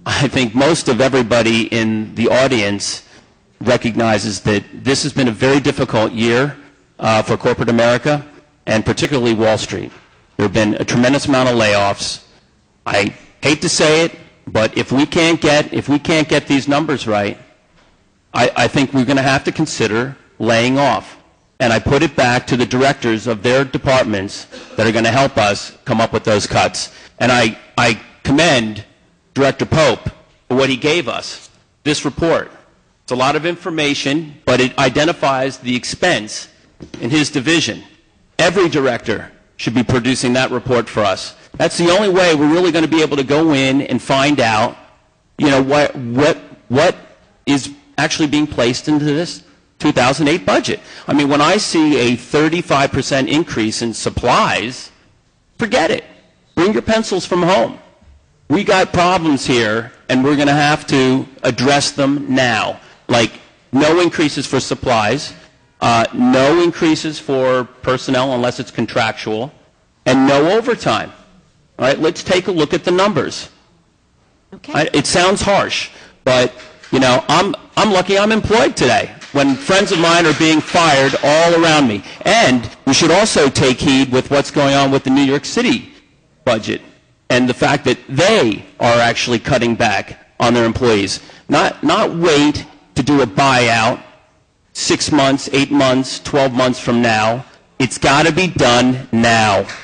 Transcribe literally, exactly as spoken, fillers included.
I think most of everybody in the audience recognizes that this has been a very difficult year uh, for corporate America, and particularly Wall Street. There have been a tremendous amount of layoffs. I hate to say it, but if we can't get, if we can't get these numbers right, I, I think we're going to have to consider laying off. And I put it back to the directors of their departments that are going to help us come up with those cuts. And I, I commend Director Pope for what he gave us, this report. It's a lot of information, but it identifies the expense in his division. Every director should be producing that report for us. That's the only way we're really going to be able to go in and find out, you know, what, what, what is actually being placed into this two thousand eight budget. I mean, when I see a thirty-five percent increase in supplies, forget it. Bring your pencils from home. We got problems here, and we're going to have to address them now. Like, no increases for supplies, uh, no increases for personnel unless it's contractual, and no overtime. All right, let's take a look at the numbers. Okay. I, it sounds harsh, but, you know, I'm, I'm lucky I'm employed today when friends of mine are being fired all around me. And we should also take heed with what's going on with the New York City budget and the fact that they are actually cutting back on their employees. Not, not wait to do a buyout six months, eight months, twelve months from now. It's got to be done now.